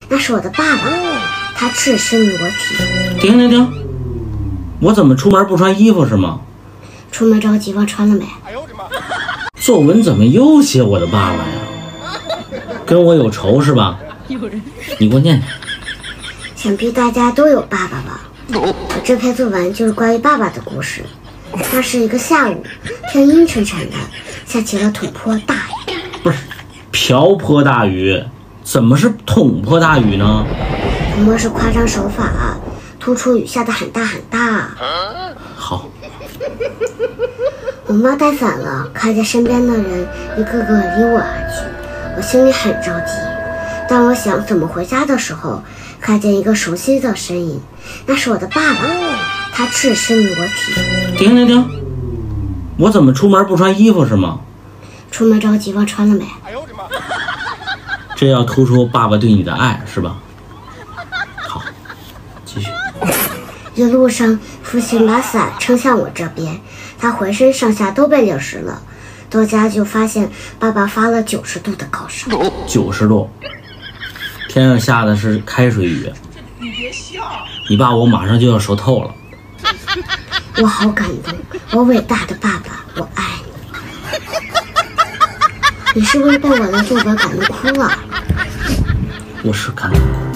那是我的爸爸，他赤身裸体。 停！我怎么出门不穿衣服是吗？ 出门着急忘穿了没？ 作文怎么又写我的爸爸呀？跟我有仇是吧？你给我念。 想必大家都有爸爸吧？我这篇作文就是关于爸爸的故事。那是一个下午，天阴沉沉的，下起了滂沱大雨。 不是，瓢泼大雨，怎么是滂沱大雨呢？ 滂沱是夸张手法，突出雨下的很大很大。 好。 我妈带伞了，看见身边的人一个个离我而去，我心里很着急。当我想怎么回家的时候，看见一个熟悉的身影，那是我的爸爸，他赤身裸体。 停！我怎么出门不穿衣服是吗？ 出门着急忘穿了没？ 这要突出爸爸对你的爱是吧？好，继续。 一路上，父亲把伞撑向我这边，他浑身上下都被淋湿了。到家就发现爸爸发了90度的高烧。 90度，天上下的是开水雨。 你别笑， 你爸我马上就要熟透了。 我好感动，我伟大的爸爸，我爱你。你是不是被我的作文感动哭了？ 我是感动哭。